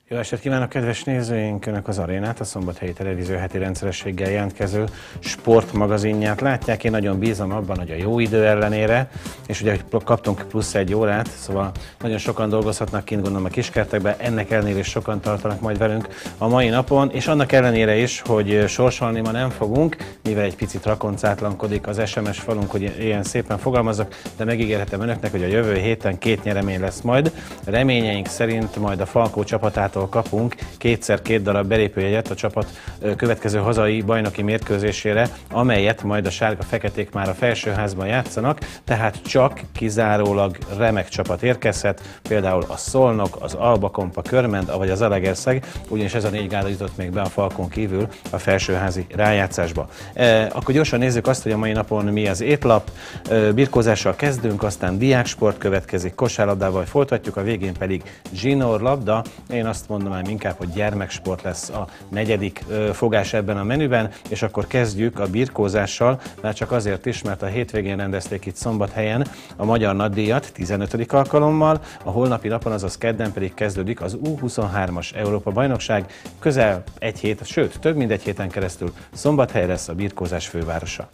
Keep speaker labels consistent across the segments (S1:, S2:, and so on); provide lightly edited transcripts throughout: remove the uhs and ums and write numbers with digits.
S1: Jó estét kívánok, kedves nézőink! Önök az Arénát, a Szombathelyi Televízió heti rendszerességgel jelentkező sportmagazinját látják. Én nagyon bízom abban, hogy a jó idő ellenére, és ugye, hogy kaptunk plusz egy órát, szóval nagyon sokan dolgozhatnak kint, gondolom a kiskertekben, ennek ellenére is sokan tartanak majd velünk a mai napon, és annak ellenére is, hogy sorsolni ma nem fogunk, mivel egy picit rakoncátlankodik az SMS falunk, hogy ilyen szépen fogalmazok, de megígérhetem önöknek, hogy a jövő héten 2 nyeremény lesz majd. Reményeink szerint majd a Falkó csapatától kapunk 2x2 darab belépőjegyet a csapat következő hazai bajnoki mérkőzésére, amelyet majd a sárga-feketék már a felsőházban játszanak, tehát csak kizárólag remek csapat érkezhet, például a Szolnok, az Alba Kompa, Körmend, vagy az Zalaegerszeg, ugyanis ez a 4 gárda jutott még be a Falkón kívül a felsőházi rájátszásba. Akkor gyorsan nézzük azt, hogy a mai napon mi az étlap. Birkózással kezdünk, aztán diáksport következik, kosárlabdával folytatjuk, a végén pedig zsinórlabda. Én azt mondanám inkább, hogy gyermeksport lesz a 4. fogás ebben a menüben, és akkor kezdjük a birkózással, már csak azért is, mert a hétvégén rendezték itt Szombathelyen a Magyar Nagydíjat 15. alkalommal, a holnapi napon, azaz kedden pedig kezdődik az U23-as Európa-bajnokság, közel egy hét, sőt több mint egy héten keresztül Szombathely lesz a birkózás fővárosa.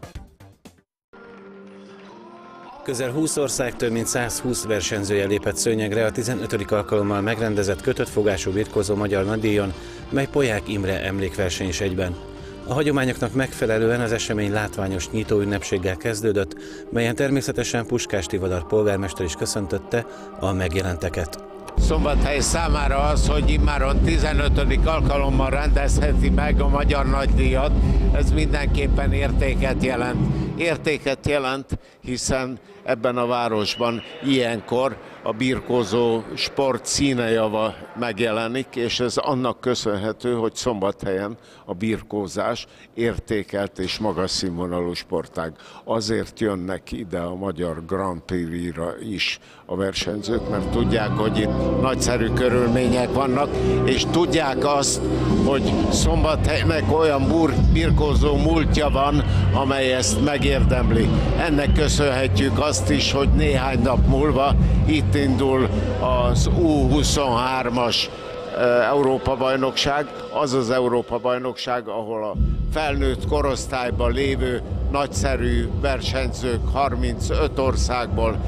S1: Közel 20 ország több mint 120 versenyzője lépett szőnyegre a 15. alkalommal megrendezett kötött fogású birkózó Magyar Nagydíjon, mely Polyák Imre emlékverseny is egyben. A hagyományoknak megfelelően az esemény látványos nyitóünnepséggel kezdődött, melyen természetesen Puskás Tivadar polgármester is köszöntötte a megjelenteket.
S2: Szombathely számára az, hogy immáron 15. alkalommal rendezheti meg a Magyar Nagydíjat, ez mindenképpen értéket jelent, hiszen ebben a városban ilyenkor a birkózó sport színejava megjelenik, és ez annak köszönhető, hogy Szombathelyen a birkózás értékelt és magas színvonalú sportág. Azért jönnek ide a Magyar Grand Prix-ra is a versenyzők, mert tudják, hogy itt nagyszerű körülmények vannak, és tudják azt, hogy Szombathelynek olyan birkózó múltja van, amely ezt megérdemli. Ennek köszönhetjük azt is, hogy néhány nap múlva itt indul az U23-as Európa-bajnokság, az az Európa-bajnokság, ahol a felnőtt korosztályban lévő nagyszerű versenyzők 35 országból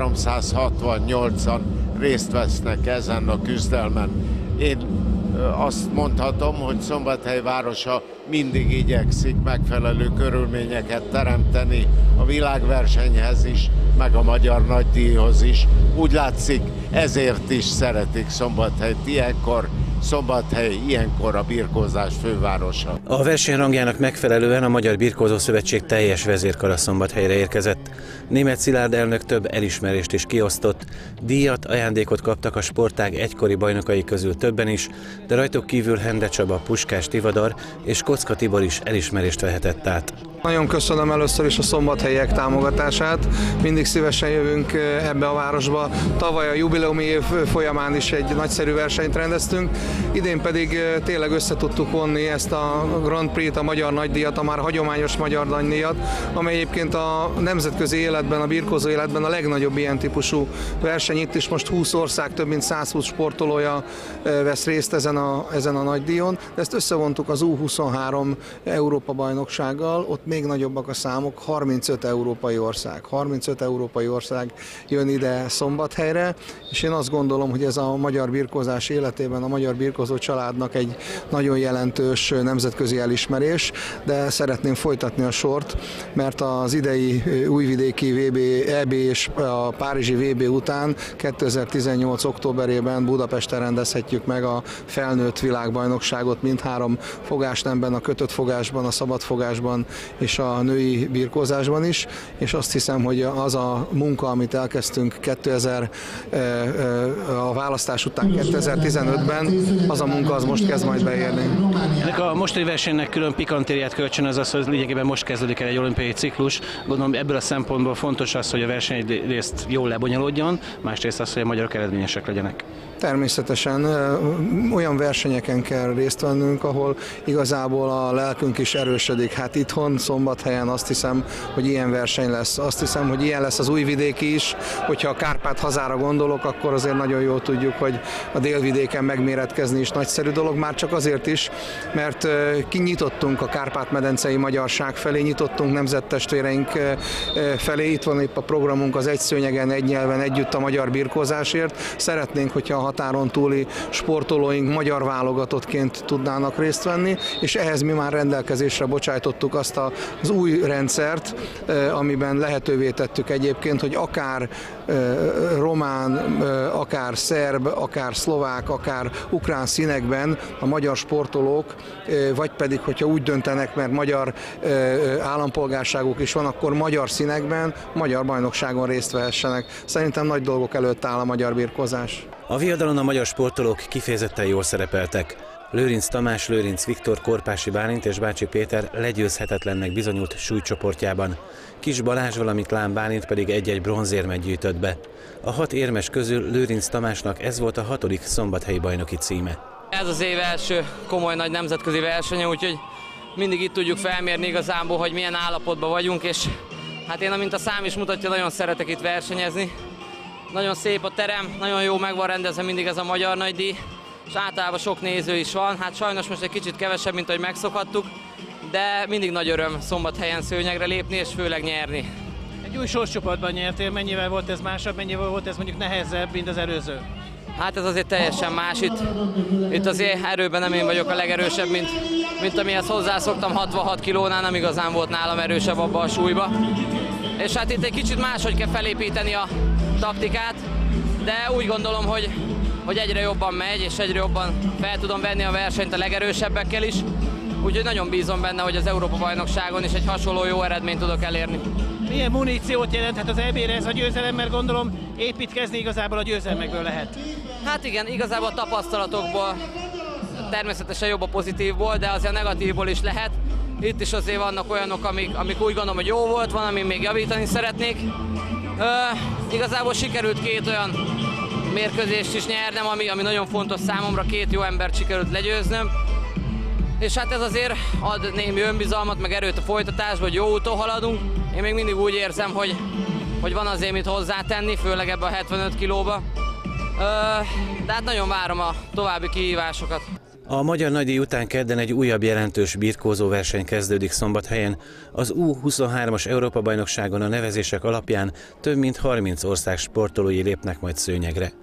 S2: 368-an részt vesznek ezen a küzdelmen. Én azt mondhatom, hogy Szombathely városa mindig igyekszik megfelelő körülményeket teremteni a világversenyhez is, meg a Magyar Nagydíjhoz is. Úgy látszik, ezért is szeretik Szombathelyt ilyenkor. Szombathely ilyenkor a birkózás fővárosa.
S1: A verseny rangjának megfelelően a Magyar Birkózó Szövetség teljes vezérkara Szombathelyre érkezett. Németh Szilárd elnök több elismerést is kiosztott. Díjat, ajándékot kaptak a sportág egykori bajnokai közül többen is, de rajtuk kívül Hende Csaba, Puskás Tivadar és Kocka Tibor is elismerést vehetett át.
S3: Nagyon köszönöm először is a szombathelyiek támogatását. Mindig szívesen jövünk ebbe a városba. Tavaly a jubileumi év folyamán is egy nagyszerű versenyt rendeztünk. Idén pedig tényleg össze tudtuk vonni ezt a Grand Prix-t, a Magyar Nagydíjat, a már hagyományos Magyar Nagydíjat, amely egyébként a nemzetközi életben, a birkózó életben a legnagyobb ilyen típusú verseny. Itt is most 20 ország, több mint 120 sportolója vesz részt ezen a nagydíjon. De ezt összevontuk az U23 Európa-bajnoksággal, ott még nagyobbak a számok, 35 európai ország jön ide Szombathelyre, és én azt gondolom, hogy ez a magyar birkózás életében, a magyar birkózó családnak egy nagyon jelentős nemzetközi elismerés, de szeretném folytatni a sort, mert az idei újvidéki VB, EB és a párizsi VB után 2018. októberében Budapesten rendezhetjük meg a felnőtt világbajnokságot mindhárom fogásnemben, a kötött fogásban, a szabadfogásban és a női birkózásban is, és azt hiszem, hogy az a munka, amit elkezdtünk a választás után 2015-ben, az a munka az most kezd majd beérni.
S4: Ennek a mostani versenynek külön pikantériát kölcsön az, hogy lényegében most kezdődik el egy olimpiai ciklus. Gondolom ebből a szempontból fontos az, hogy a verseny egyrészt jól lebonyolódjon, másrészt az, hogy a magyarok eredményesek legyenek.
S3: Természetesen olyan versenyeken kell részt vennünk, ahol igazából a lelkünk is erősödik. Hát itthon Szombathelyen, azt hiszem, hogy ilyen verseny lesz. Azt hiszem, hogy ilyen lesz az Újvidéki is. Hogyha a Kárpát hazára gondolok, akkor azért nagyon jól tudjuk, hogy a délvidéken megméretkezni is nagyszerű dolog, már csak azért is, mert kinyitottunk a Kárpát-medencei magyarság felé, nyitottunk nemzettestvéreink felé. Itt van épp a programunk az Egy szőnyegen, egy nyelven együtt a magyar birkózásért. Szeretnénk, hogyha a határon túli sportolóink magyar válogatottként tudnának részt venni, és ehhez mi már rendelkezésre bocsájtottuk azt az új rendszert, amiben lehetővé tettük egyébként, hogy akár román, akár szerb, akár szlovák, akár ukrán színekben a magyar sportolók, vagy pedig, hogyha úgy döntenek, mert magyar állampolgárságuk is van, akkor magyar színekben, magyar bajnokságon részt vehessenek. Szerintem nagy dolgok előtt áll a magyar birkózás.
S1: A viadalon a magyar sportolók kifejezetten jól szerepeltek. Lőrinc Tamás, Lőrinc Viktor, Korpási Bálint és Bácsi Péter legyőzhetetlennek bizonyult súlycsoportjában. Kis Balázs, valamint Lám Bálint pedig egy-egy bronzérmet gyűjtött be. A 6 érmes közül Lőrinc Tamásnak ez volt a 6. szombathelyi bajnoki címe.
S5: Ez az év első komoly nagy nemzetközi versenye, úgyhogy mindig itt tudjuk felmérni igazából, hogy milyen állapotban vagyunk, és hát én, amint a szám is mutatja, nagyon szeretek itt versenyezni. Nagyon szép a terem, nagyon jó meg van rendezve mindig ez a magyar nagydíj, és általában sok néző is van. Hát sajnos most egy kicsit kevesebb, mint ahogy megszokhattuk, de mindig nagy öröm Szombathelyen szőnyegre lépni, és főleg nyerni.
S4: Egy új sorscsoportban nyertél, mennyivel volt ez másabb, mennyivel volt ez mondjuk nehezebb, mint az előző?
S5: Hát ez azért teljesen más. Itt azért erőben nem én vagyok a legerősebb, mint amihez hozzászoktam. 66 kilónál nem igazán volt nálam erősebb abba a súlyba. És hát itt egy kicsit máshogy kell felépíteni a taktikát, de úgy gondolom, hogy egyre jobban megy, és egyre jobban fel tudom venni a versenyt a legerősebbekkel is. Úgyhogy nagyon bízom benne, hogy az Európa-bajnokságon is egy hasonló jó eredményt tudok elérni.
S4: Milyen muníciót jelenthet az EB-re ez a győzelem, mert gondolom építkezni igazából a győzelmekből lehet?
S5: Hát igen, igazából a tapasztalatokból természetesen jobb a pozitívból, de azért a negatívból is lehet. Itt is azért vannak olyanok, amik úgy gondolom, hogy jó volt, van, amin még javítani szeretnék. Igazából sikerült 2 olyan mérkőzést is nyernem, ami nagyon fontos számomra, 2 jó embert sikerült legyőznöm. És hát ez azért ad némi önbizalmat, meg erőt a folytatásba, hogy jó úton haladunk. Én még mindig úgy érzem, hogy van azért mit hozzátenni, főleg ebbe a 75 kilóba. De hát nagyon várom a további kihívásokat.
S1: A magyar nagydíj után kedden egy újabb jelentős birkózó verseny kezdődik Szombathelyen. Az U23-as Európa-bajnokságon a nevezések alapján több mint 30 ország sportolói lépnek majd szőnyegre.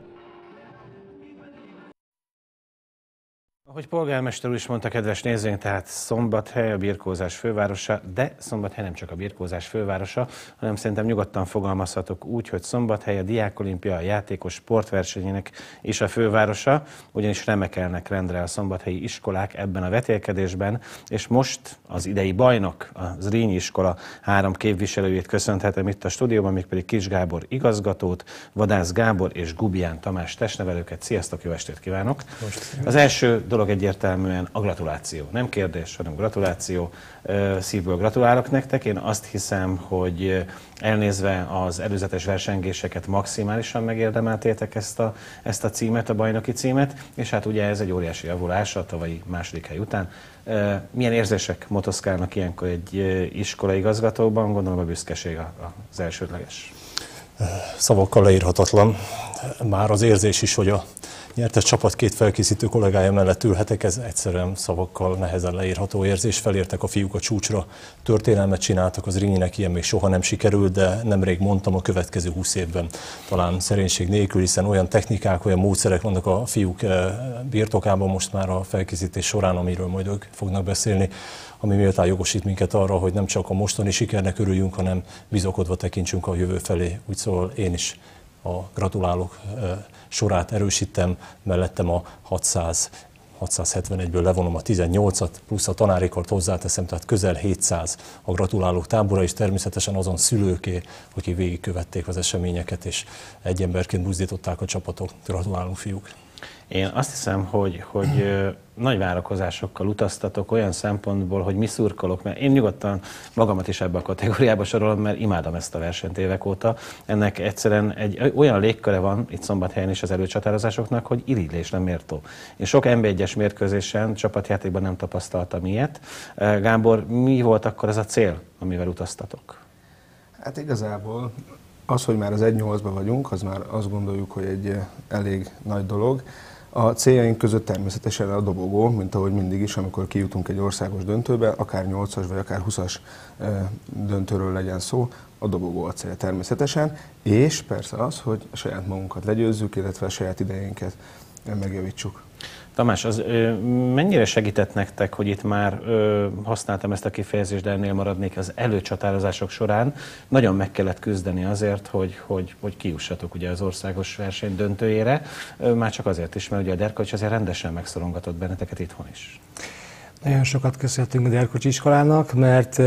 S1: Ahogy polgármester úr is mondta, kedves nézőink, tehát Szombathely a birkózás fővárosa, de Szombathely nem csak a birkózás fővárosa, hanem szerintem nyugodtan fogalmazhatok úgy, hogy Szombathely a Diákolimpia, a játékos sportversenyének is a fővárosa, ugyanis remekelnek rendre a szombathelyi iskolák ebben a vetélkedésben, és most az idei bajnok, a Zrínyi iskola 3 képviselőjét köszönhetem itt a stúdióban, mégpedig Kis Gábor igazgatót, Vadász Gábor és Gubián Tamás testnevelőket. Sziasztok, jó estét kívánok! Az első dolog egyértelműen a gratuláció. Nem kérdés, hanem gratuláció. Szívből gratulálok nektek. Én azt hiszem, hogy elnézve az előzetes versengéseket maximálisan megérdemeltétek ezt a címet, a bajnoki címet, és hát ugye ez egy óriási javulás a tavalyi 2. hely után. Milyen érzések motoszkálnak ilyenkor egy iskolaigazgatóban? Gondolom a büszkeség az elsődleges.
S6: Szavakkal leírhatatlan. Már az érzés is, hogy a nyertes csapat 2 felkészítő kollégája mellett ülhetek, ez egyszerűen szavakkal nehezen leírható érzés. Felértek a fiúk a csúcsra, történelmet csináltak, az Zrínyinek ilyen még soha nem sikerült, de nemrég mondtam, a következő 20 évben talán szerénység nélkül, hiszen olyan technikák, olyan módszerek vannak a fiúk birtokában most már a felkészítés során, amiről majd ők fognak beszélni, ami méltán jogosít minket arra, hogy nem csak a mostani sikernek örüljünk, hanem bizakodva tekintsünk a jövő felé. Úgy szóval én is a gratulálók sorát erősítem, mellettem a 671-ből levonom a 18-at, plusz a tanárikat hozzáteszem, tehát közel 700 a gratulálók tábora, és természetesen azon szülőké, akik végigkövették az eseményeket, és egy emberként buzdították a csapatok. Gratulálunk, fiúk!
S1: Én azt hiszem, hogy nagy várakozásokkal utaztatok olyan szempontból, hogy mi szurkolok, mert én nyugodtan magamat is ebbe a kategóriába sorolom, mert imádom ezt a versenyt évek óta. Ennek egyszerűen egy olyan légköre van itt Szombathelyen is az előcsatározásoknak, hogy irigylésre méltó. Én sok NB1-es mérkőzésen, csapatjátékban nem tapasztaltam ilyet. Gábor, mi volt akkor az a cél, amivel utaztatok?
S3: Hát igazából az, hogy már az 1-8-ban vagyunk, az már azt gondoljuk, hogy egy elég nagy dolog. A céljaink között természetesen a dobogó, mint ahogy mindig is, amikor kijutunk egy országos döntőbe, akár 8-as vagy akár 20-as döntőről legyen szó, a dobogó a cél természetesen, és persze az, hogy a saját magunkat legyőzzük, illetve a saját idejénket megjavítsuk.
S1: Tamás, az mennyire segített nektek, hogy itt már használtam ezt a kifejezést, de ennél maradnék, az előcsatározások során nagyon meg kellett küzdeni azért, hogy kijussatok ugye az országos verseny döntőjére, már csak azért is, mert ugye a Derkocsi azért rendesen megszorongatott benneteket itthon is.
S7: Nagyon sokat köszönhetünk a Derkocsi iskolának, mert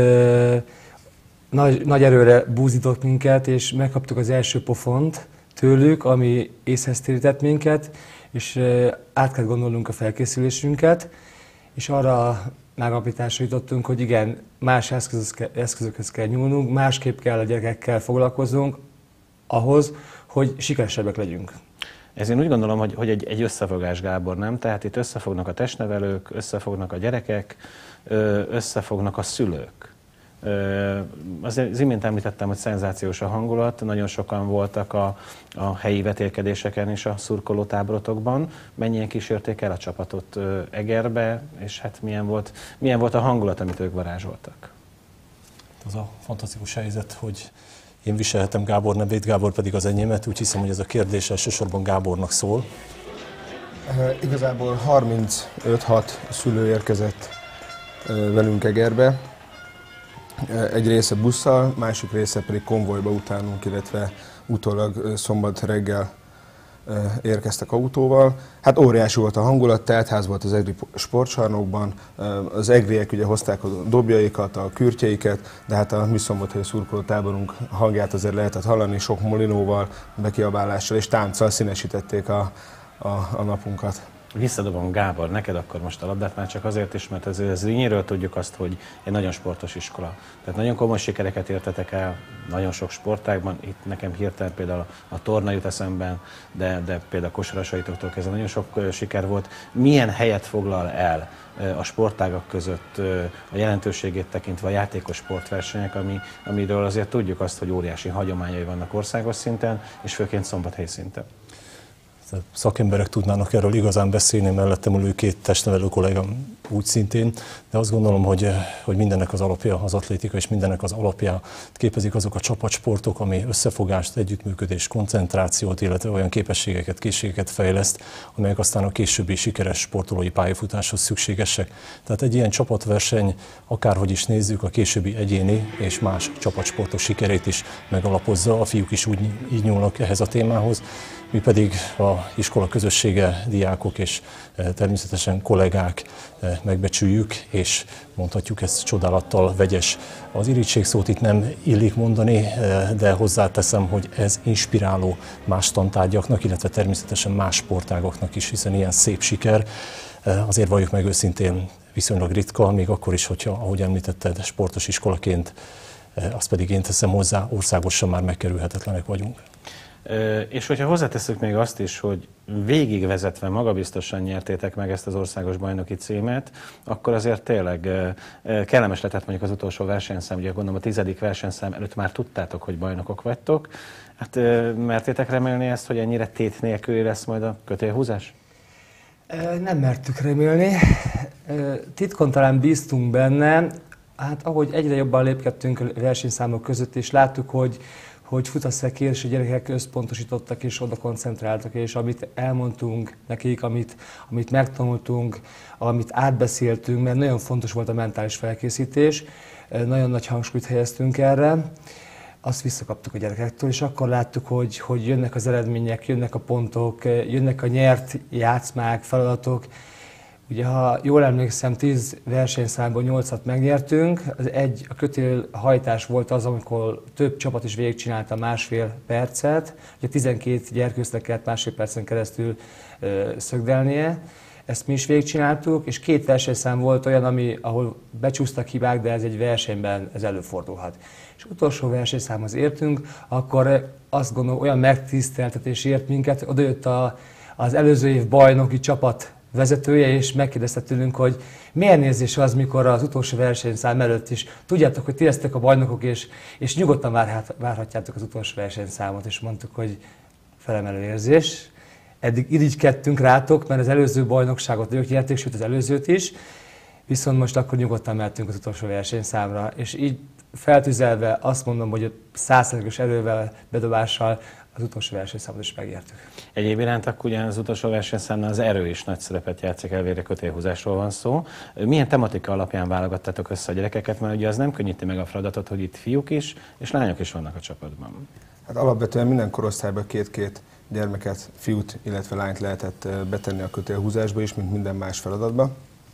S7: nagy erőre búzított minket, és megkaptuk az első pofont tőlük, ami észhez térített minket, és át kell gondolnunk a felkészülésünket, és arra megállapításra jutottunk, hogy igen, más eszközökhez kell nyúlnunk, másképp kell a gyerekekkel foglalkoznunk ahhoz, hogy sikeresebbek legyünk.
S1: Ez én úgy gondolom, hogy egy összefogás, Gábor, nem? Tehát itt összefognak a testnevelők, összefognak a gyerekek, összefognak a szülők. Az imént említettem, hogy szenzációs a hangulat, nagyon sokan voltak a helyi vetélkedéseken és a szurkolótáborotokban. Mennyien kísérték el a csapatot Egerbe, és hát milyen volt a hangulat, amit ők varázsoltak?
S6: Az a fantasztikus helyzet, hogy én viselhetem Gábor nevét, Gábor pedig az enyémet, úgy hiszem, hogy ez a kérdés elsősorban Gábornak szól.
S3: Igazából 35-6 szülő érkezett velünk Egerbe. Egy része busszal, másik része pedig konvojba utánunk, illetve utólag szombat reggel érkeztek autóval. Hát óriási volt a hangulat, teltház volt az egri sportcsarnokban, az egriek ugye hozták a dobjaikat, a kürtjeiket, de hát a mi szombathelyi szurkolótáborunk hangját azért lehetett hallani, sok molinóval, bekiabálással és tánccal színesítették a napunkat.
S1: Visszadobom, Gábor, neked akkor most a labdát már csak azért is, mert az Zrínyiről tudjuk azt, hogy egy nagyon sportos iskola. Tehát nagyon komoly sikereket értetek el nagyon sok sportágban. Itt nekem hirtelen például a torna jut eszemben, de például kosarasaitoktól kezdve nagyon sok siker volt. Milyen helyet foglal el a sportágak között a jelentőségét tekintve a játékos sportversenyek, amiről azért tudjuk azt, hogy óriási hagyományai vannak országos szinten, és főként szombathelyi szinten.
S6: Szakemberek tudnának erről igazán beszélni, mellettem ülő két testnevelő kollégám úgy szintén, de azt gondolom, hogy mindennek az alapja az atlétika, és mindennek az alapja képezik azok a csapatsportok, ami összefogást, együttműködést, koncentrációt, illetve olyan képességeket, készségeket fejleszt, amelyek aztán a későbbi sikeres sportolói pályafutáshoz szükségesek. Tehát egy ilyen csapatverseny, akárhogy is nézzük, a későbbi egyéni és más csapatsportok sikerét is megalapozza. A fiúk is így nyúlnak ehhez a témához. Mi pedig a iskola közössége, diákok és természetesen kollégák megbecsüljük, és mondhatjuk ezt csodálattal vegyes. Az irigység szót itt nem illik mondani, de hozzáteszem, hogy ez inspiráló más tantárgyaknak, illetve természetesen más sportágaknak is, hiszen ilyen szép siker, azért valljuk meg őszintén, viszonylag ritka, még akkor is, hogyha, ahogy említetted, sportos iskolaként, azt pedig én teszem hozzá, országosan már megkerülhetetlenek vagyunk.
S1: És hogyha hozzátesszük még azt is, hogy végigvezetve magabiztosan nyertétek meg ezt az országos bajnoki címet, akkor azért tényleg kellemes lehetett mondjuk az utolsó versenyszám, ugye gondolom a 10. versenyszám előtt már tudtátok, hogy bajnokok vagytok. Hát mertétek remélni ezt, hogy ennyire tét nélkül lesz majd a kötélhúzás?
S7: Nem mertük remélni. Titkon talán bíztunk benne. Hát ahogy egyre jobban lépkedtünk a versenyszámok között, és láttuk, hogy futaszek és a gyerekek összpontosítottak és oda koncentráltak, és amit elmondtunk nekik, amit megtanultunk, amit átbeszéltünk, mert nagyon fontos volt a mentális felkészítés, nagyon nagy hangsúlyt helyeztünk erre, azt visszakaptuk a gyerekektől, és akkor láttuk, hogy jönnek az eredmények, jönnek a pontok, jönnek a nyert játszmák, feladatok, Ugye, ha jól emlékszem, 10 versenyszámból 8-at megnyertünk. A kötélhajtás volt az, amikor több csapat is végigcsinálta másfél percet. Ugye 12 gyerkőcnek kellett másfél percen keresztül szögdelnie. Ezt mi is végigcsináltuk, és 2 versenyszám volt olyan, ahol becsúsztak hibák, de ez egy versenyben ez előfordulhat. És utolsó versenyszámhoz értünk, akkor azt gondolom, olyan megtiszteltetés ért minket, odajött az előző év bajnoki csapat vezetője, és megkérdezte tőlünk, hogy milyen érzés az, mikor az utolsó versenyszám előtt is tudjátok, hogy ti lesztek a bajnokok, és nyugodtan várhatjátok az utolsó versenyszámot, és mondtuk, hogy felemelő érzés. Eddig irigykedtünk rátok, mert az előző bajnokságot ők nyerték, sőt az előzőt is, viszont most akkor nyugodtan mehetünk az utolsó versenyszámra, és így feltüzelve azt mondom, hogy 100%-os erővel, bedobással az utolsó versenyszámot is megértük.
S1: Egyéb iránt akkor ugyan az utolsó versenyszámnál az erő is nagy szerepet játszik, elvégre kötélhúzásról van szó. Milyen tematika alapján válogattatok össze a gyerekeket, mert ugye az nem könnyíti meg a feladatot, hogy itt fiúk is és lányok is vannak a csapatban. Hát
S8: alapvetően minden korosztályban 2-2 gyermeket, fiút, illetve lányt lehetett betenni a kötélhúzásba is, mint minden más feladatba.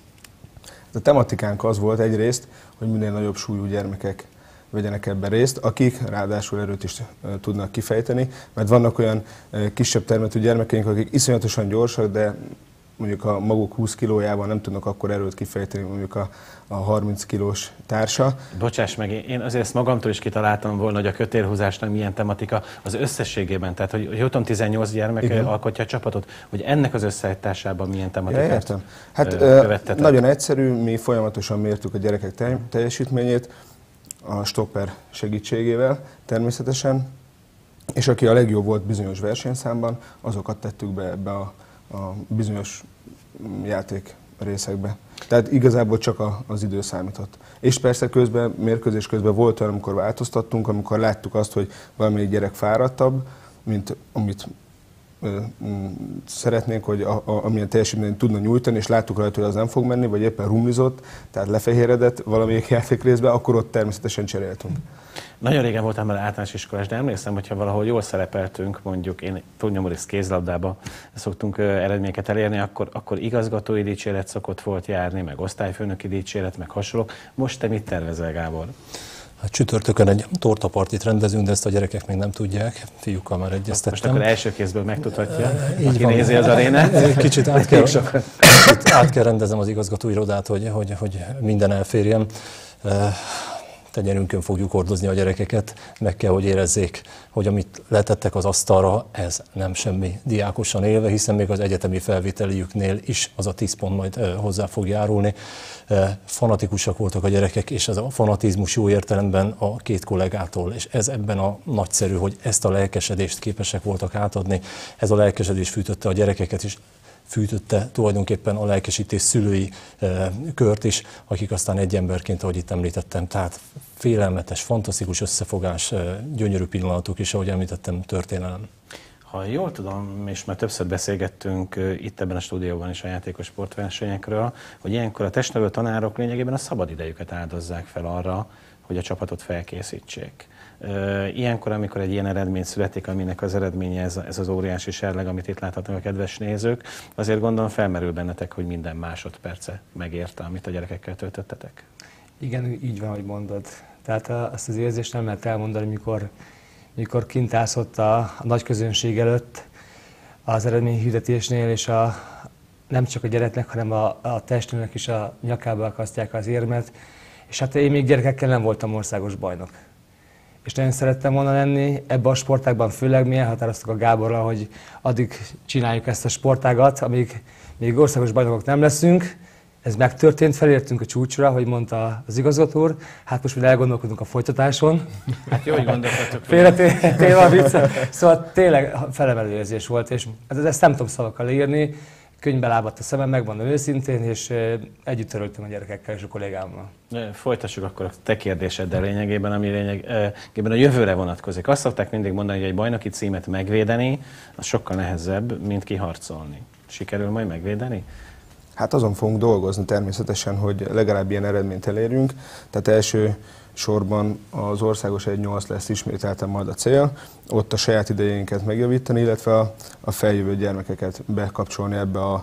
S8: A tematikánk az volt egyrészt, hogy minél nagyobb súlyú gyermekek vegyenek ebben részt, akik ráadásul erőt is tudnak kifejteni, mert vannak olyan kisebb termetű gyermekeink, akik iszonyatosan gyorsak, de mondjuk a maguk 20 kilójával nem tudnak akkor erőt kifejteni, mondjuk a 30 kilós társa.
S1: Bocsáss meg, én azért ezt magamtól is kitaláltam volna, hogy a kötélhúzásnak milyen tematika az összességében, tehát hogy ott 18 gyermek alkotja a csapatot, hogy ennek az összeállításában milyen tematikát
S8: értem. Hát nagyon egyszerű, mi folyamatosan mértük a gyerekek teljesítményét, a stopper segítségével természetesen, és aki a legjobb volt bizonyos versenyszámban, azokat tettük be ebbe a bizonyos játék részekbe. Tehát igazából csak az idő számított. És persze mérkőzés közben volt olyan, amikor változtattunk, amikor láttuk azt, hogy valamelyik gyerek fáradtabb, mint amit szeretnénk, hogy amilyen teljesítményt tudna nyújtani, és láttuk rajta, hogy az nem fog menni, vagy éppen rumlizott, tehát lefehéredett valamelyik játékrészbe, akkor ott természetesen cseréltünk.
S1: Nagyon régen voltam már általános iskolás, de emlékszem, hogyha valahol jól szerepeltünk, mondjuk én túlnyomorészt kézlabdába szoktunk eredményeket elérni, akkor igazgatói dicséret szokott volt járni, meg osztályfőnöki dicséret, meg hasonlók. Most te mit tervezel, Gábor?
S6: Hát csütörtökön egy tortapartit rendezünk, de ezt a gyerekek még nem tudják. Fiúkkal már egyeztettem.
S1: Most akkor első kézből megtudhatja, aki nézi az arénát.
S6: Kicsit át kell rendeznem az igazgatói irodát, hogy minden elférjen. Tenyerünkön fogjuk hordozni a gyerekeket, meg kell, hogy érezzék, hogy amit letettek az asztalra, ez nem semmi diákosan élve, hiszen még az egyetemi felvételiüknél is az a 10 pont majd hozzá fog járulni. Fanatikusak voltak a gyerekek, és ez a fanatizmus jó értelemben a 2 kollégától, és ez ebben a nagyszerű, hogy ezt a lelkesedést képesek voltak átadni. Ez a lelkesedés fűtötte a gyerekeket is, fűtötte tulajdonképpen a lelkesítés szülői kört is, akik aztán egy emberként, ahogy itt említettem, tehát félelmetes, fantasztikus összefogás, gyönyörű pillanatok is, ahogy említettem, történelem.
S1: Ha jól tudom, és már többször beszélgettünk itt ebben a stúdióban is a játékos sportversenyekről, hogy ilyenkor a testnevelő tanárok lényegében a szabadidejüket áldozzák fel arra, hogy a csapatot felkészítsék. Ilyenkor, amikor egy ilyen eredmény születik, aminek az eredménye ez az óriási serleg, amit itt láthatnak a kedves nézők, azért gondolom felmerül bennetek, hogy minden másodperce megérte, amit a gyerekekkel töltöttetek?
S7: Igen, így van, hogy mondod. Tehát azt az érzést nem lehet elmondani, mikor kint állsz ott a nagy közönség előtt az eredményhirdetésnél, és nem csak a gyereknek, hanem a testőnek is a nyakába akasztják az érmet. És hát én még gyerekekkel nem voltam országos bajnok. És nagyon szerettem volna lenni ebben a sportágban, főleg mi elhatároztuk a Gáborral, hogy addig csináljuk ezt a sportágat, amíg még országos bajnokok nem leszünk. Ez megtörtént, felértünk a csúcsra, hogy mondta az igazgató úr. Hát most már elgondolkodunk a folytatáson.
S1: Hát jó, hogy gondoltatok.
S7: Félretéve a viccet. Szóval tényleg felemelő érzés volt, és ezt nem tudom szavakkal írni. Könyvbe lábadt a szemem, megmondom őszintén, és együtt örültem a gyerekekkel és a kollégámmal.
S1: Folytassuk akkor a te kérdéseddel lényegében, ami lényegében a jövőre vonatkozik. Azt szokták mindig mondani, hogy egy bajnoki címet megvédeni, az sokkal nehezebb, mint kiharcolni. Sikerül majd megvédeni?
S8: Hát azon fogunk dolgozni természetesen, hogy legalább ilyen eredményt elérjünk. Tehát első sorban az országos 1-8 lesz ismételten majd a cél, ott a saját idejénket megjavítani, illetve a feljövő gyermekeket bekapcsolni ebbe a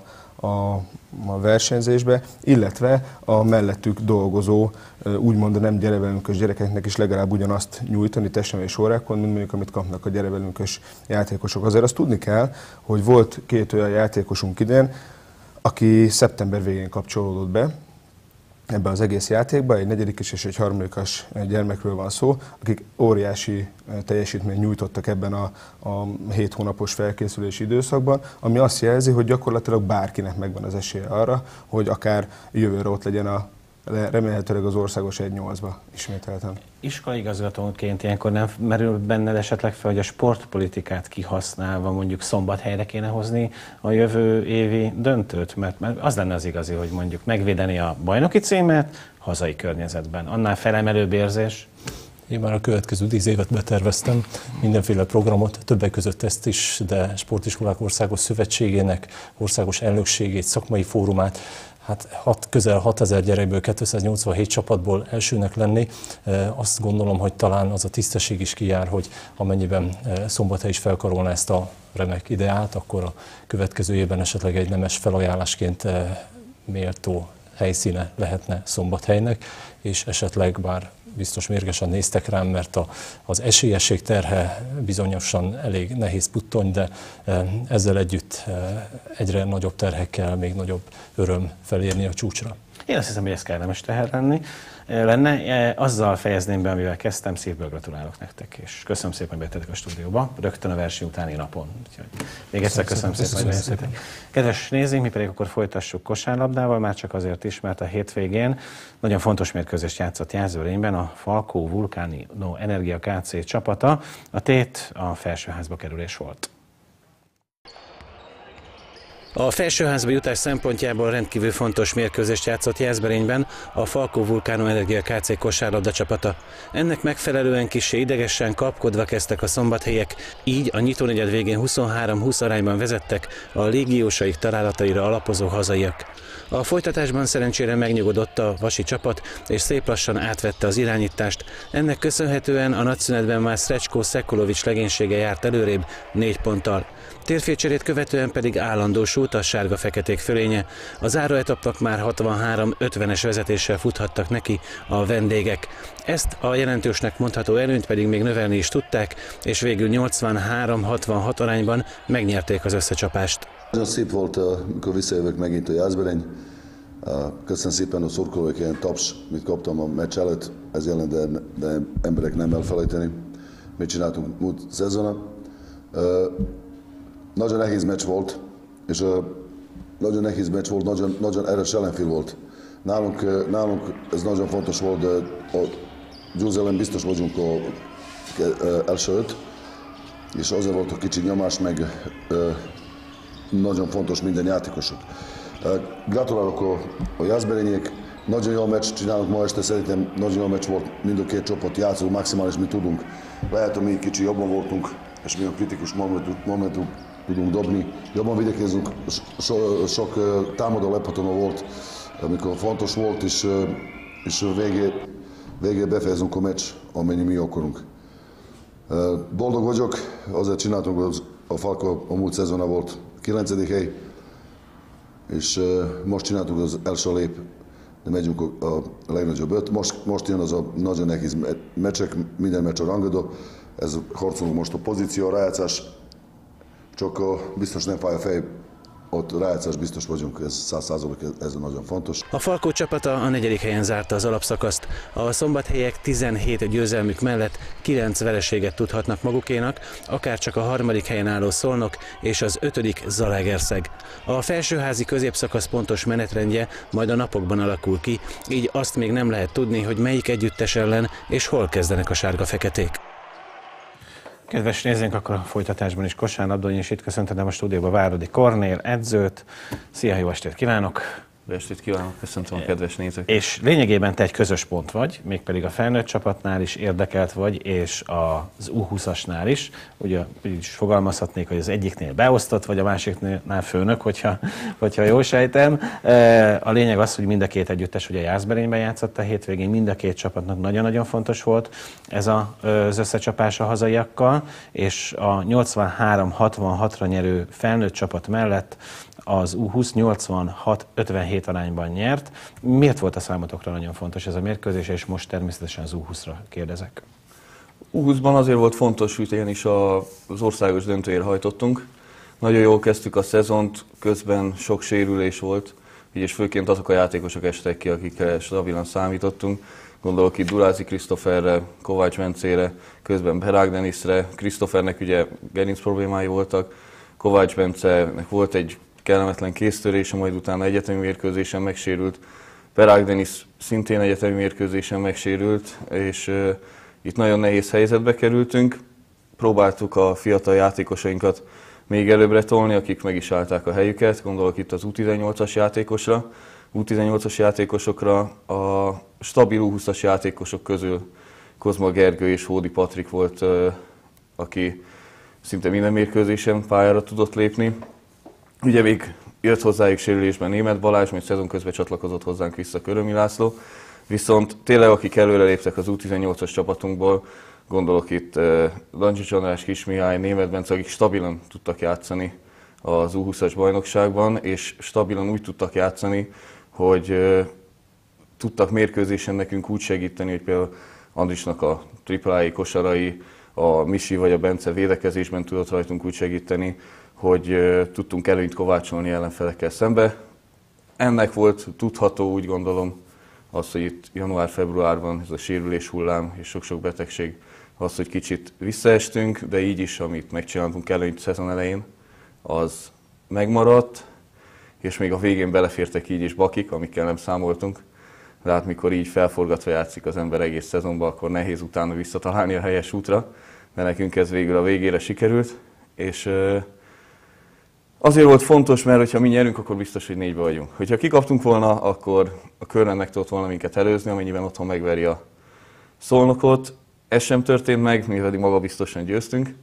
S8: a versenyzésbe, illetve a mellettük dolgozó, úgymond a nem gyerevelünkös gyerekeknek is legalább ugyanazt nyújtani testnevelés órákon, mint mondjuk amit kapnak a gyerevelünkös játékosok. Azért azt tudni kell, hogy volt 2 olyan játékosunk idén, aki szeptember végén kapcsolódott be ebbe az egész játékba, egy 4. és egy 3. gyermekről van szó, akik óriási teljesítményt nyújtottak ebben a 7 hónapos felkészülési időszakban, ami azt jelzi, hogy gyakorlatilag bárkinek megvan az esélye arra, hogy akár jövőre ott legyen remélhetőleg az országos 1-8-ba ismételten.
S1: Iskolaigazgatóként ilyenkor nem merül benned esetleg fel, hogy a sportpolitikát kihasználva mondjuk Szombathelyre kéne hozni a jövő évi döntőt? Mert az lenne az igazi, hogy mondjuk megvédeni a bajnoki címet hazai környezetben. Annál felemelőbb érzés?
S6: Én már a következő 10 évet beterveztem, mindenféle programot, többek között ezt is, de Sportiskolák Országos Szövetségének országos elnökségét, szakmai fórumát, hát közel 6000 gyerekből 287 csapatból elsőnek lenni. Azt gondolom, hogy talán az a tisztesség is kijár, hogy amennyiben Szombathely is felkarolná ezt a remek ideát, akkor a következő évben esetleg egy nemes felajánlásként méltó helyszíne lehetne Szombathelynek, és esetleg bár biztos mérgesen néztek rám, mert az esélyesség terhe bizonyosan elég nehéz puttony, de ezzel együtt egyre nagyobb terhekkel még nagyobb öröm felérni a csúcsra.
S1: Én azt hiszem, hogy ez kellemes teher lenne. Azzal fejezném be, amivel kezdtem, szívből gratulálok nektek, és köszönöm szépen, hogy bejöttetek a stúdióba, rögtön a verseny utáni napon. Úgyhogy még egyszer köszönöm szépen, hogy bejöttetek. Kedves nézőink, mi pedig akkor folytassuk kosárlabdával, már csak azért is, mert a hétvégén nagyon fontos mérkőzést játszott Jászberényben a Falkó Vulcano Energia Kc. Csapata. A tét a felsőházba kerülés volt. A felsőházba jutás szempontjából rendkívül fontos mérkőzést játszott Jászberényben a Falkó Vulcano Energia Kc. Kosárlabda csapata. Ennek megfelelően kissé idegesen, kapkodva kezdtek a szombathelyek, így a nyitónegyed végén 23-20 arányban vezettek a légiósaik találataira alapozó hazaiak. A folytatásban szerencsére megnyugodott a vasi csapat, és szép lassan átvette az irányítást. Ennek köszönhetően a nagyszünetben már Srecsko Szekulovics legénysége járt előrébb 4 ponttal. Térfélcserét követően pedig állandósult a sárga-feketék fölénye. A záróetapnak már 63-50-es vezetéssel futhattak neki a vendégek. Ezt a jelentősnek mondható előnyt pedig még növelni is tudták, és végül 83-66 arányban megnyerték az összecsapást.
S9: Nagyon szép volt, amikor visszajövök megint a Jászberény. Köszönöm szépen a szurkolók, ilyen taps, mit kaptam a meccs előtt. Ez jelent, de emberek nem elfelejteni. Mit csináltunk múlt szezonban. Nagyon nehéz meccs volt, és nagyon nehéz meccs volt, nagyon erős ellenfél volt. Nálunk ez nagyon fontos volt, de a győzelem biztos vagyunk elsőt, és azért volt a kicsi nyomás, meg nagyon fontos minden játékosok. Gratulálok a Jászberények, nagyon jó meccs csinálunk ma este, szerintem nagyon jó meccs volt, mind a két csapat játszó, maximális mi tudunk. Lehet, hogy mi kicsi jobban voltunk, és mi a kritikus momentum tudunk dobni. Jobban videkezünk, sok támadó lepatona volt, amikor fontos volt, és végén befejezünk a meccs, amennyi mi akarunk. Boldog vagyok, azért csináltunk, a Falko a múlt szezonban volt 9. hely, és most csináltuk az első lép, de megyünk a legnagyobb 5. Most jön az a nagyon nehéz meccsek, minden meccs a rangadó, ez harcolunk most a pozíció, a rájátszás, csak biztos nem fáj a fej, ott rájátszás biztos vagyunk, ez 100%, ez nagyon fontos.
S4: A Falkó csapata a 4. helyen zárta az alapszakaszt. A szombathelyek 17 győzelmük mellett 9 vereséget tudhatnak magukénak, akár csak a 3. helyen álló Szolnok és az 5. Zalaegerszeg. A felsőházi középszakasz pontos menetrendje majd a napokban alakul ki, így azt még nem lehet tudni, hogy melyik együttes ellen és hol kezdenek a sárga-feketék.
S1: Kedves nézőink, akkor a folytatásban is kosárlabda, és itt köszöntöm a stúdióba Váradi Kornél edzőt. Szia, jó estét kívánok!
S10: Jó estét kívánok, köszöntöm a kedves nézőket.
S1: És lényegében te egy közös pont vagy, mégpedig a felnőtt csapatnál is érdekelt vagy, és az U20-asnál is. Ugye így is fogalmazhatnék, hogy az egyiknél beosztott, vagy a másiknál főnök, hogyha jól sejtem. A lényeg az, hogy mind a két együttes ugye Jászberényben játszott a hétvégén, mind a két csapatnak nagyon-nagyon fontos volt ez az összecsapás a hazaiakkal, és a 83-66-ra nyerő felnőtt csapat mellett az U20 86-57 arányban nyert. Miért volt a számotokra nagyon fontos ez a mérkőzés, és most természetesen az U20-ra kérdezek?
S10: U20-ban azért volt fontos, hogy ugyanis az országos döntőért hajtottunk. Nagyon jól kezdtük a szezont, közben sok sérülés volt, és főként azok a játékosok estek ki, akikre stabilan számítottunk. Gondolok itt Durázi Krisztoferre, Kovács Bencére, közben Berák Denisre. Krisztofernek ugye gerinc problémái voltak, Kovács Bencenek volt egy kellemetlen kéztörése, majd utána egyetemi mérkőzésen megsérült. Berák Denis szintén egyetemi mérkőzésen megsérült, és itt nagyon nehéz helyzetbe kerültünk. Próbáltuk a fiatal játékosainkat még előbbre tolni, akik meg is állták a helyüket. Gondolok itt az U18-as játékosra. U18-as játékosokra a stabil U20-as játékosok közül Kozma Gergő és Hódi Patrik volt, aki szinte minden mérkőzésen pályára tudott lépni. Ugye még jött hozzájuk sérülésben Németh Balázs, majd szezon közben csatlakozott hozzánk vissza Körömi László. Viszont tényleg akik előre léptek az U18-as csapatunkból, gondolok itt Dancsics András, Kis Mihály, Németh Bence, akik stabilan tudtak játszani az U20-as bajnokságban, és stabilan úgy tudtak játszani, hogy tudtak mérkőzésen nekünk úgy segíteni, hogy például Andrisnak a AAA kosarai, a Misi vagy a Bence védekezésben tudott rajtunk úgy segíteni, hogy tudtunk előnyt kovácsolni ellenfelekkel szembe. Ennek volt tudható, úgy gondolom, az, hogy itt január-februárban ez a sérülés hullám és sok-sok betegség, az, hogy kicsit visszaestünk, de így is, amit megcsináltunk előnyt szezon elején, az megmaradt, és még a végén belefértek így is bakik, amikkel nem számoltunk. De hát mikor így felforgatva játszik az ember egész szezonban, akkor nehéz utána visszatalálni a helyes útra, de nekünk ez végül a végére sikerült, és azért volt fontos, mert ha mi nyerünk, akkor biztos, hogy 4-be vagyunk. Hogyha kikaptunk volna, akkor a Körlen meg tudott volna minket előzni, amennyiben otthon megveri a Szolnokot. Ez sem történt meg, mi pedig magabiztosan győztünk.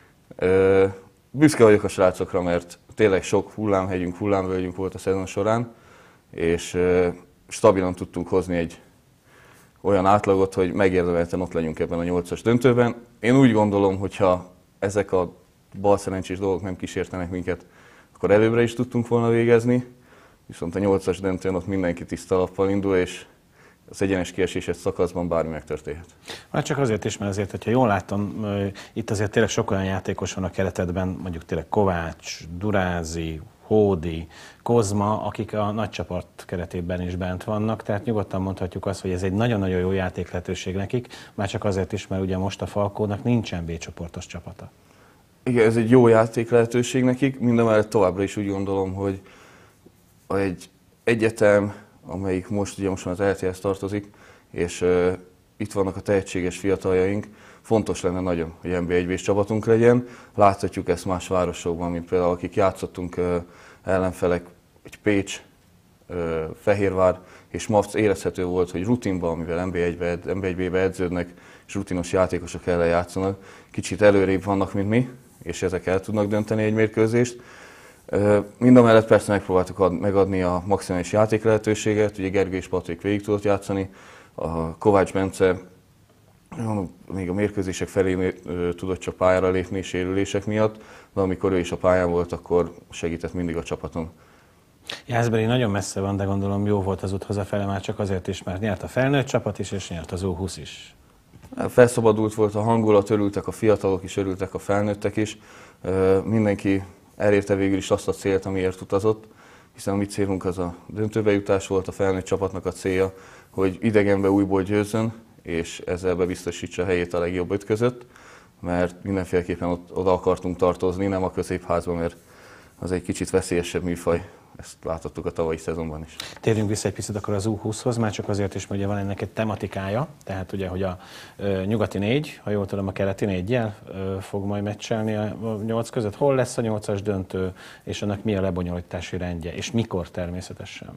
S10: Büszke vagyok a srácokra, mert tényleg sok hullámhegyünk, hullámvölgyünk volt a szezon során, és stabilan tudtunk hozni egy olyan átlagot, hogy megérdemelten ott legyünk ebben a 8-as döntőben. Én úgy gondolom, hogyha ezek a balszerencsés dolgok nem kísértenek minket, akkor előbbre is tudtunk volna végezni, viszont a 8-as döntőn ott mindenki tiszta lappal indul, és az egyenes kieséses szakaszban bármi megtörténhet.
S1: Már csak azért is, mert azért, hogyha jól láttam, itt azért tényleg sok olyan játékos van a keretedben, mondjuk tényleg Kovács, Durázi, Hódi, Kozma, akik a nagy csapat keretében is bent vannak, tehát nyugodtan mondhatjuk azt, hogy ez egy nagyon-nagyon jó játék lehetőség nekik, már csak azért is, mert ugye most a Falkónak nincsen B csoportos csapata.
S10: Igen, ez egy jó játék lehetőség nekik, mindemellett továbbra is úgy gondolom, hogy egy egyetem, amelyik most már az LTS tartozik, és itt vannak a tehetséges fiataljaink, fontos lenne nagyon, hogy NB1-s csapatunk legyen. Láthatjuk ezt más városokban, mint például akik játszottunk ellenfelek, egy Pécs, Fehérvár és Mavc érezhető volt, hogy rutinban, mivel NB1-be edződnek, és rutinos játékosok ellen játszanak, kicsit előrébb vannak, mint mi, és ezek el tudnak dönteni egy mérkőzést. Mindamellett persze megpróbáltuk megadni a maximális játék lehetőséget, ugye Gergő és Patrik végig tudott játszani, a Kovács Bence még a mérkőzések felé tudott csak pályára lépni sérülések miatt, de amikor ő is a pályán volt, akkor segített mindig a csapaton.
S1: Jászberény nagyon messze van, de gondolom jó volt az út hazafele már csak azért is, mert nyert a felnőtt csapat is, és nyert az U20 is.
S10: Felszabadult volt a hangulat, örültek a fiatalok is, örültek a felnőttek is. Mindenki elérte végül is azt a célt, amiért utazott, hiszen a mi célunk az a döntőbe jutás volt, a felnőtt csapatnak a célja, hogy idegenbe újból győzzön, és ezzel bebiztosítsa a helyét a legjobb 5 között, mert mindenféleképpen oda akartunk tartozni, nem a középházba, mert az egy kicsit veszélyesebb műfaj. Ezt láthattuk a tavalyi szezonban is.
S1: Térjünk vissza egy picit akkor az U20-hoz, már csak azért is, mert ugye van ennek egy tematikája, tehát ugye, hogy a nyugati 4, ha jól tudom, a keleti 4-jel fog majd meccselni a 8 között. Hol lesz a 8-as döntő, és annak mi a lebonyolítási rendje, és mikor természetesen?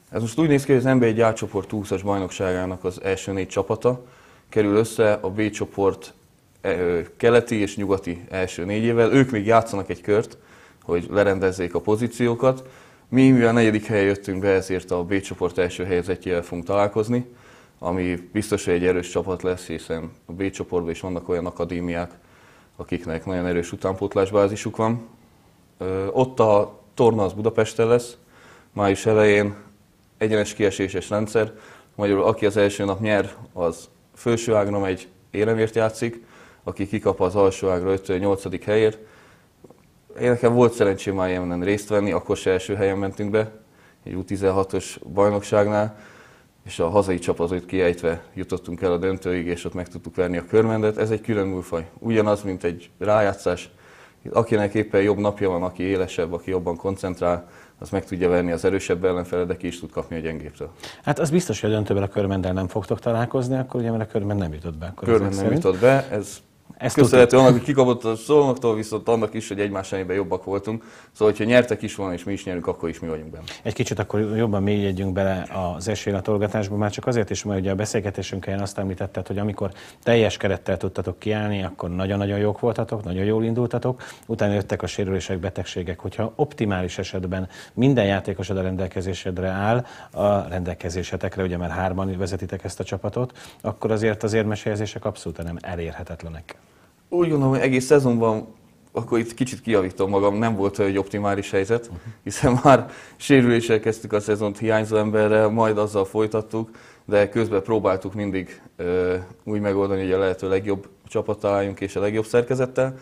S10: Ez most úgy néz ki, hogy az NB1 A csoport 20-as bajnokságának az első 4 csapata kerül össze a B csoport keleti és nyugati első 4-ével. Ők még játszanak egy kört, hogy lerendezzék a pozíciókat. Mi, mivel a 4. helyen jöttünk be, ezért a B csoport első helyezettjével fogunk találkozni, ami biztos, hogy egy erős csapat lesz, hiszen a B csoportban is vannak olyan akadémiák, akiknek nagyon erős utánpótlásbázisuk van. Ott a torna az Budapesten lesz, május elején egyenes kieséses rendszer. Magyarul aki az első nap nyer, az felső ágra megy, éremért játszik, aki kikap az alsó ágra 5-8. helyért. Én nekem volt szerencsém már ilyenen részt venni, akkor se első helyen mentünk be, egy U16-os bajnokságnál, és a hazai csapatot kiejtve jutottunk el a döntőig, és ott meg tudtuk verni a körmendet. Ez egy külön műfaj. Ugyanaz, mint egy rájátszás. Akinek éppen jobb napja van, aki élesebb, aki jobban koncentrál, az meg tudja verni az erősebb ellenfelet, de ki is tud kapni a gyengébbtől.
S1: Hát az biztos, hogy a döntőben a körmenddel nem fogtok találkozni, akkor ugye, mert a körmend nem jutott be.
S10: Körmend nem jutott be, ez köszönhető annak, hogy kikapott a Szolnoktól, viszont annak is, hogy egymás elébe jobbak voltunk. Szóval, hogyha nyertek is volna, és mi is nyerünk, akkor is mi vagyunk benne.
S1: Egy kicsit akkor jobban mélyedjünk bele az esélylatolgatásba, már csak azért is, mert ugye a beszélgetésünkön azt említetted, hogy amikor teljes kerettel tudtatok kiállni, akkor nagyon-nagyon jók voltatok, nagyon jól indultatok, utána jöttek a sérülések, betegségek. Hogyha optimális esetben minden játékosod a rendelkezésedre áll, a rendelkezésetekre, ugye már 3-an vezetitek ezt a csapatot, akkor azért az érmes helyezések abszolút nem elérhetetlenek.
S10: Úgy gondolom, hogy egész szezonban, akkor itt kicsit kijavítom magam, nem volt egy optimális helyzet, hiszen már sérüléssel kezdtük a szezont hiányzó emberrel, majd azzal folytattuk, de közben próbáltuk mindig úgy megoldani, hogy a lehető legjobb csapat találjunk és a legjobb szerkezettel.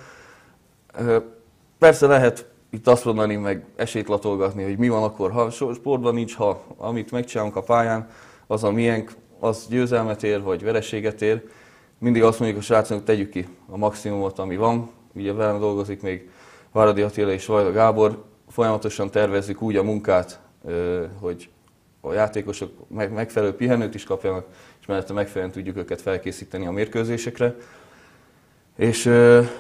S10: Persze lehet itt azt mondani, meg esélyt latolgatni, hogy mi van akkor, ha sportban nincs, ha amit megcsinálunk a pályán, az a miénk, az győzelmet ér, vagy vereséget ér. Mindig azt mondjuk a srácoknak, tegyük ki a maximumot, ami van. Ugye velem dolgozik még Váradi Attila és Vajda Gábor. Folyamatosan tervezzük úgy a munkát, hogy a játékosok megfelelő pihenőt is kapjanak, és mellette megfelelően tudjuk őket felkészíteni a mérkőzésekre. És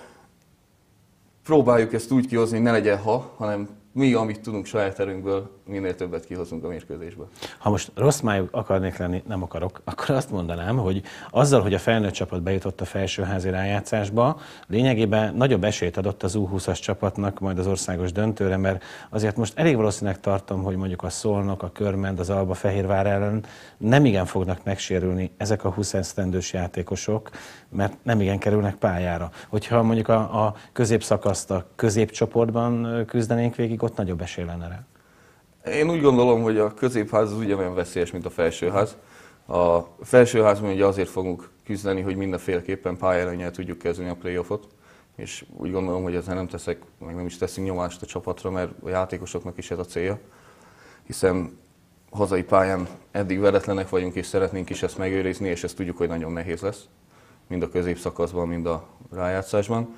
S10: próbáljuk ezt úgy kihozni, hogy ne legyen hanem mi, amit tudunk saját erőnkből, minél többet kihozunk a mérkőzésből.
S1: Ha most rossz májú akarnék lenni, nem akarok, akkor azt mondanám, hogy azzal, hogy a felnőtt csapat bejutott a felsőházi rájátszásba, lényegében nagyobb esélyt adott az U20-as csapatnak majd az országos döntőre, mert azért most elég valószínűleg tartom, hogy mondjuk a Szolnok, a Körmend, az Alba-Fehérvár ellen nem igen fognak megsérülni ezek a 20 esztendős játékosok, mert nem igen kerülnek pályára. Hogyha mondjuk a középszakaszt a középcsoportban küzdenénk végig, ott nagyobb esély lenne rá.
S10: Én úgy gondolom, hogy a középház az ugyanolyan veszélyes, mint a felsőház. A felsőházban ugye azért fogunk küzdeni, hogy mindenféleképpen pályára tudjuk kezdeni a playoffot, és úgy gondolom, hogy ezzel nem teszek, meg nem is teszünk nyomást a csapatra, mert a játékosoknak is ez a célja, hiszen hazai pályán eddig veretlenek vagyunk, és szeretnénk is ezt megőrizni, és ezt tudjuk, hogy nagyon nehéz lesz, mind a középszakaszban, mind a rájátszásban.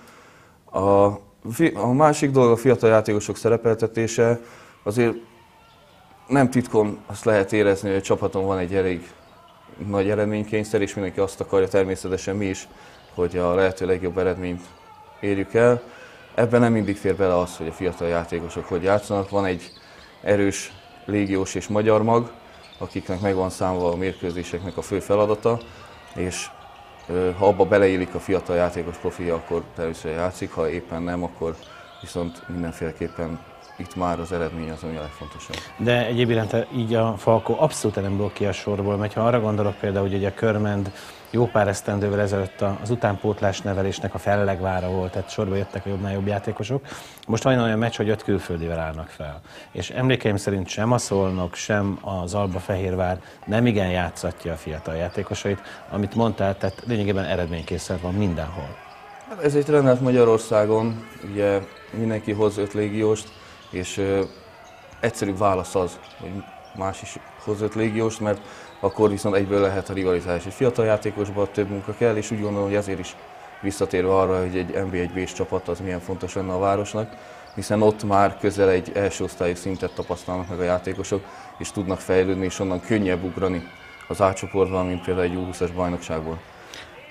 S10: A másik dolog a fiatal játékosok szerepeltetése. Azért nem titkon azt lehet érezni, hogy a csapaton van egy elég nagy eredménykényszer, és mindenki azt akarja, természetesen mi is, hogy a lehető legjobb eredményt érjük el. Ebben nem mindig fér bele az, hogy a fiatal játékosok hogy játszanak. Van egy erős légiós és magyar mag, akiknek megvan számva a mérkőzéseknek a fő feladata, és ha abba beleillik a fiatal játékos profilja, akkor természetesen játszik, ha éppen nem, akkor viszont mindenféleképpen itt már az eredmény az, ami a legfontosabb.
S1: De egyébként így a Falkó abszolút nem lóg ki a sorból, mert ha arra gondolok például, hogy a Körmend jó pár esztendővel ezelőtt az utánpótlás nevelésnek a fellegvára volt, tehát sorba jöttek a jobbnál jobb játékosok. Most van olyan meccs, hogy 5 külföldivel állnak fel. És emlékeim szerint sem a Szolnok, sem az Alba-Fehérvár nem igen játszatja a fiatal játékosait, amit mondtál, tehát lényegében eredménykészen van mindenhol.
S10: Ez egy trend Magyarországon, ugye mindenki hoz 5 légióst, és egyszerűbb válasz az, hogy más is hoz 5 légióst, mert akkor viszont egyből lehet a rivalizálás. Egy fiatal játékosban több munka kell, és úgy gondolom, hogy ezért is visszatérve arra, hogy egy NB1B-s csapat az milyen fontos lenne a városnak, hiszen ott már közel egy első osztályú szintet tapasztalnak meg a játékosok, és tudnak fejlődni, és onnan könnyebb ugrani az A csoportban, mint például egy U20-as bajnokságból.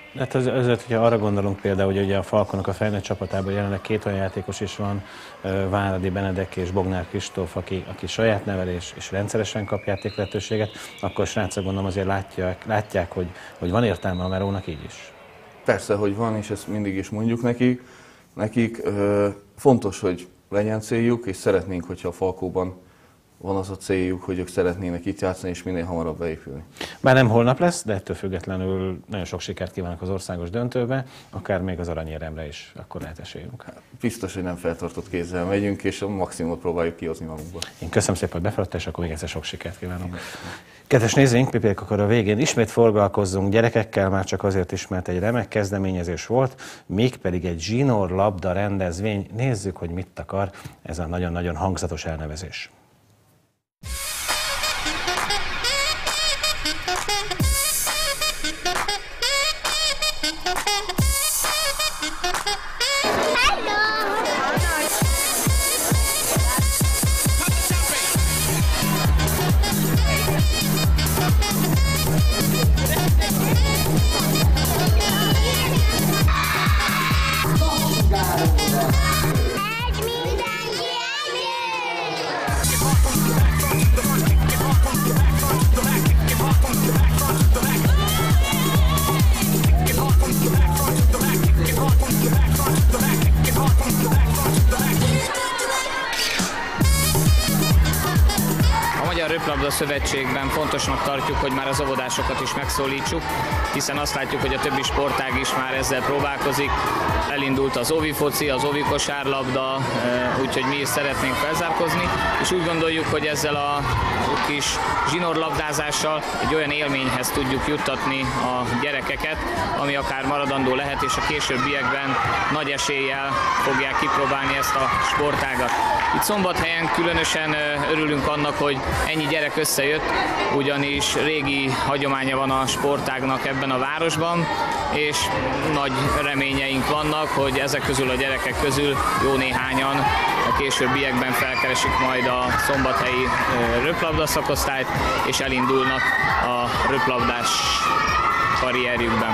S1: Hát azért, hogyha arra gondolunk például, hogy ugye a Falconok a felnőtt csapatában jelenleg 2 olyan játékos is van, Váradi Benedek és Bognár Kristóf, aki saját nevelés és rendszeresen kap játéklehetőséget, akkor srácok gondolom azért látják, hogy van értelme a Merónak így is.
S10: Persze, hogy van, és ezt mindig is mondjuk nekik. Fontos, hogy legyen céljuk, és szeretnénk, hogyha a Falkóban van az a céljuk, hogy ők szeretnének itt játszani, és minél hamarabb beépülni.
S1: Bár nem holnap lesz, de ettől függetlenül nagyon sok sikert kívánok az országos döntőbe, akár még az aranyéremre is, akkor lehet esélyünk.
S10: Biztos, hogy nem feltartott kézzel megyünk, és a maximumot próbáljuk kihozni magunkból.
S1: Én köszönöm szépen, hogy befogadta, és akkor még egyszer sok sikert kívánok. Kedves nézőink, Pipék, akkor a végén ismét forgalkozzunk gyerekekkel, már csak azért is, mert egy remek kezdeményezés volt, mégpedig egy zsinór labda rendezvény. Nézzük, hogy mit akar ez a nagyon-nagyon hangzatos elnevezés.
S11: Szövetségben fontosnak tartjuk, hogy már az óvodásokat is megszólítsuk, hiszen azt látjuk, hogy a többi sportág is már ezzel próbálkozik. Elindult az óvi foci, az óvi kosárlabda, úgyhogy mi is szeretnénk felzárkózni, és úgy gondoljuk, hogy ezzel a kis zsinórlabdázással egy olyan élményhez tudjuk juttatni a gyerekeket, ami akár maradandó lehet, és a későbbiekben nagy eséllyel fogják kipróbálni ezt a sportágat. Itt Szombathelyen különösen örülünk annak, hogy ennyi gyerek összejött, ugyanis régi hagyománya van a sportágnak ebben a városban, és nagy reményeink vannak, hogy ezek közül a gyerekek közül jó néhányan a későbbiekben felkeresik majd a szombathelyi röplabda szakosztályt, és elindulnak a röplabdás karrierjükben.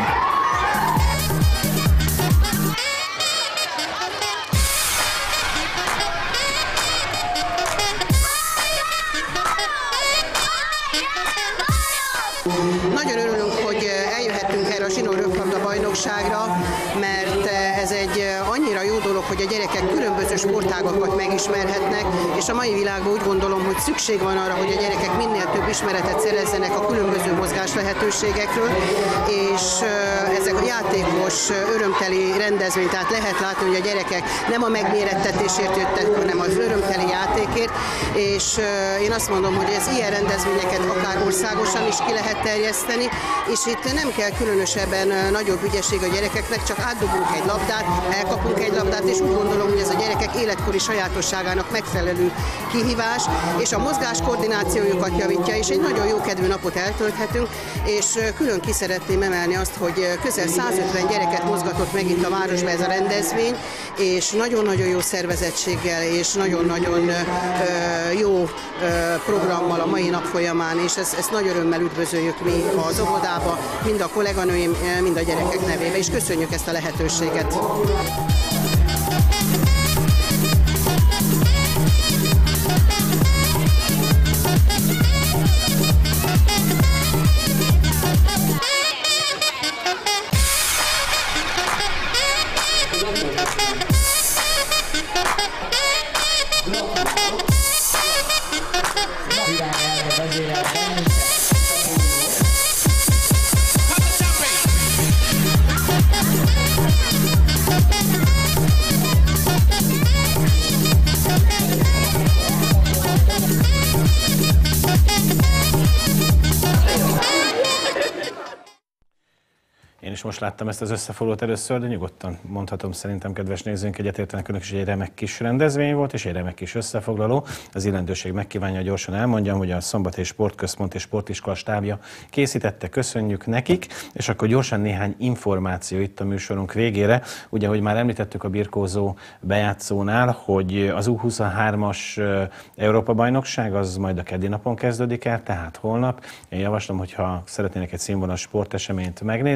S12: Nagyon örülünk, hogy eljöhettünk erre a zsinór röplabda bajnokságra, mert ez egy annyira jó dolog, hogy a gyerekek különböző sportágakat megismerhetnek, és a mai világban úgy gondolom, hogy szükség van arra, hogy a gyerekek minél több ismeretet szerezzenek a különböző mozgás lehetőségekről, és ezek a játékos, örömteli rendezvény, tehát lehet látni, hogy a gyerekek nem a megmérettetésért jöttek, hanem az örömteli játékért, és én azt mondom, hogy ez ilyen rendezvényeket akár országosan is ki lehet terjeszteni, és itt nem kell különösebben nagyobb ügyesség a gyerekeknek, csak átdobunk egy labdát, elkapunk egy labdát, és úgy gondolom, hogy ez a gyerekek életkori sajátosságának megfelelő kihívás, és a mozgáskoordinációjukat javítja, és egy nagyon jó kedvű napot eltölthetünk, és külön ki szeretném emelni azt, hogy közel 150 gyereket mozgatott meg itt a városban ez a rendezvény, és nagyon-nagyon jó szervezettséggel, és nagyon-nagyon jó programmal a mai nap folyamán, és ezt nagy örömmel üdvözöljük mi az óvodába, mind a kolléganőim, mind a gyerekek nevében, és köszönjük ezt a lehetőséget.
S1: Én is most láttam ezt az összefoglalót először, de nyugodtan mondhatom, szerintem, kedves nézőink, egyetértenek önök is, hogy egy remek kis rendezvény volt, és egy remek kis összefoglaló. Az illendőség megkívánja, gyorsan elmondjam, hogy a Szombathelyi Sportközpont és Sportiskola stábja készítette, köszönjük nekik, és akkor gyorsan néhány információ itt a műsorunk végére. Ugye, ahogy már említettük a birkózó bejátszónál, hogy az U23-as Európa-bajnokság az majd a keddi napon kezdődik el, tehát holnap. Én javaslom, hogyha szeretnének egy színvonalas sporteseményt megnézni,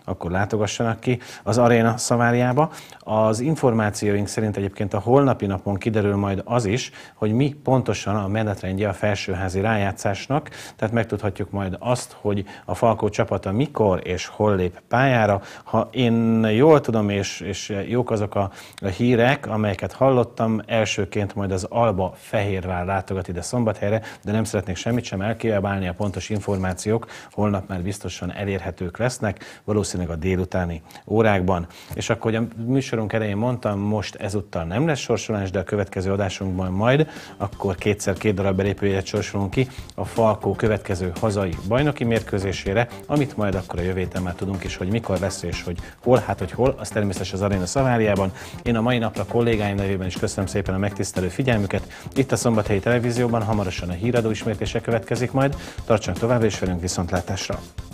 S1: akkor látogassanak ki az Aréna Szaváriába. Az információink szerint egyébként a holnapi napon kiderül majd az is, hogy mi pontosan a menetrendje a felsőházi rájátszásnak, tehát megtudhatjuk majd azt, hogy a Falkó csapata mikor és hol lép pályára. Ha én jól tudom, és jók azok a hírek, amelyeket hallottam, elsőként majd az Alba Fehérvár látogat ide Szombathelyre, de nem szeretnék semmit sem elkiabálni, a pontos információk holnap már biztosan elérhetők lesznek, valószínűleg a délutáni órákban. És akkor, hogy a műsorunk elején mondtam, most ezúttal nem lesz sorsolás, de a következő adásunkban majd, akkor kétszer 2 darab belépőjegyet sorsolunk ki a Falkó következő hazai bajnoki mérkőzésére, amit majd akkor a jövő héten már tudunk is, hogy mikor lesz és hogy hol, az természetesen az Aréna Szaváriában. Én a mai napra kollégáim nevében is köszönöm szépen a megtisztelő figyelmüket. Itt a Szombathelyi Televízióban hamarosan a híradó ismétlése következik majd. Tartsanak továbbra is velünk, viszontlátásra!